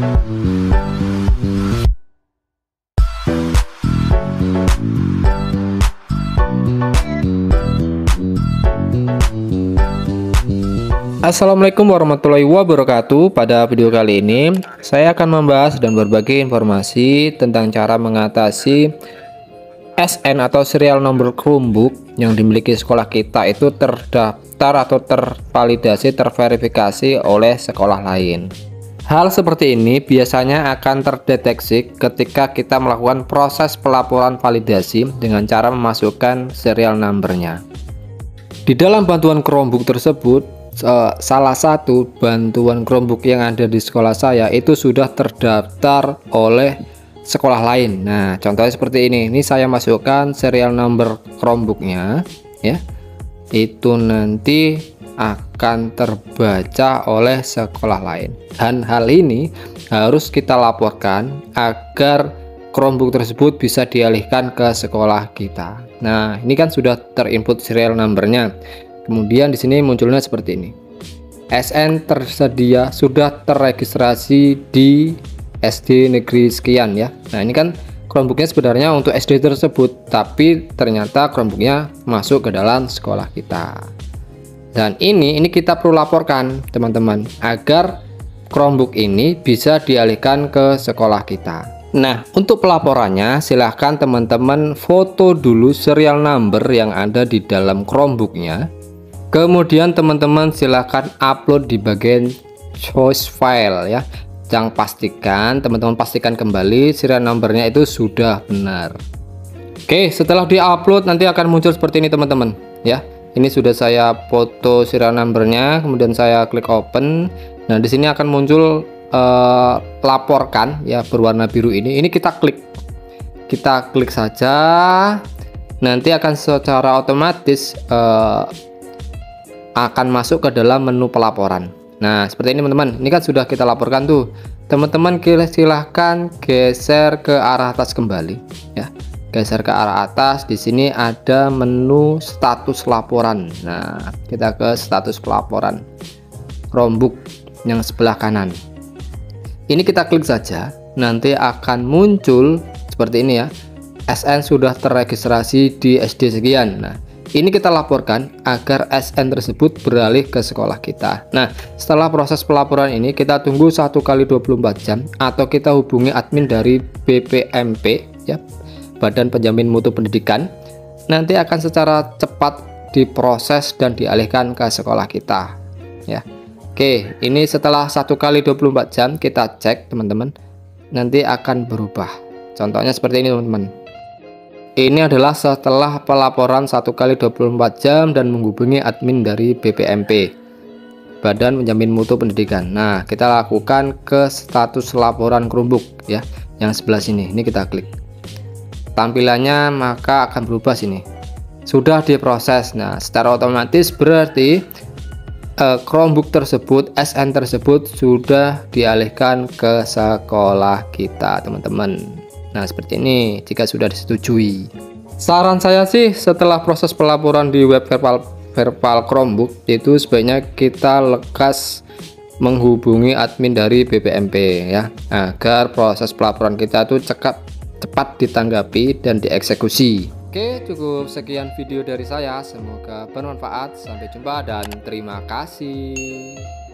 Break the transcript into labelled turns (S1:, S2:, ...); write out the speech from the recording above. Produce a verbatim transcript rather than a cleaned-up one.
S1: Assalamualaikum warahmatullahi wabarakatuh. Pada video kali ini saya akan membahas dan berbagi informasi tentang cara mengatasi S N atau serial nomor Chromebook yang dimiliki sekolah kita itu terdaftar atau tervalidasi, terverifikasi oleh sekolah lain. Hal seperti ini biasanya akan terdeteksi ketika kita melakukan proses pelaporan validasi dengan cara memasukkan serial numbernya. Di dalam bantuan Chromebook tersebut, salah satu bantuan Chromebook yang ada di sekolah saya itu sudah terdaftar oleh sekolah lain. Nah, contohnya seperti ini. Ini saya masukkan serial number Chromebooknya, ya. Itu nanti akan terbaca oleh sekolah lain. Dan hal ini harus kita laporkan agar Chromebook tersebut bisa dialihkan ke sekolah kita. Nah, ini kan sudah terinput serial numbernya. Kemudian di sini munculnya seperti ini. S N tersedia sudah terregistrasi di S D negeri sekian ya. Nah, ini kan Chromebooknya sebenarnya untuk S D tersebut, tapi ternyata Chromebooknya masuk ke dalam sekolah kita. Dan ini ini kita perlu laporkan teman-teman agar Chromebook ini bisa dialihkan ke sekolah kita. Nah, untuk pelaporannya silahkan teman-teman foto dulu serial number yang ada di dalam Chromebooknya. Kemudian teman-teman silahkan upload di bagian choice file ya. Yang pastikan teman-teman pastikan kembali serial numbernya itu sudah benar. Oke, setelah diupload nanti akan muncul seperti ini teman-teman ya. Ini sudah saya foto serial numbernya, kemudian saya klik open. Nah, di sini akan muncul eh, laporkan ya berwarna biru ini. Ini kita klik. Kita klik saja. Nanti akan secara otomatis eh, akan masuk ke dalam menu pelaporan. Nah, seperti ini teman-teman. Ini kan sudah kita laporkan tuh. Teman-teman silahkan geser ke arah atas kembali ya. Geser ke arah atas. Di sini ada menu status laporan. Nah, kita ke status pelaporan Chromebook yang sebelah kanan. Ini kita klik saja. Nanti akan muncul seperti ini ya. S N sudah terregistrasi di S D sekian. Nah, ini kita laporkan agar S N tersebut beralih ke sekolah kita. Nah, setelah proses pelaporan ini kita tunggu satu kali dua puluh empat jam atau kita hubungi admin dari B P M P ya, Badan Penjamin Mutu Pendidikan. Nanti akan secara cepat diproses dan dialihkan ke sekolah kita ya. Oke, ini setelah satu kali dua puluh empat jam kita cek teman-teman. Nanti akan berubah. Contohnya seperti ini teman-teman. Ini adalah setelah pelaporan satu kali dua puluh empat jam dan menghubungi admin dari B P M P, Badan Penjamin Mutu Pendidikan. Nah, kita lakukan ke status laporan Chromebook ya, yang sebelah sini. Ini kita klik. Tampilannya maka akan berubah sini. Sudah diproses. Nah, secara otomatis berarti eh, Chromebook tersebut, S N tersebut sudah dialihkan ke sekolah kita, teman-teman. Nah, seperti ini jika sudah disetujui. Saran saya sih setelah proses pelaporan di web verbal, verbal Chromebook itu sebaiknya kita lekas menghubungi admin dari B P M P ya, agar proses pelaporan kita itu cepat cepat ditanggapi dan dieksekusi. Oke, cukup sekian video dari saya. Semoga bermanfaat. Sampai jumpa dan terima kasih.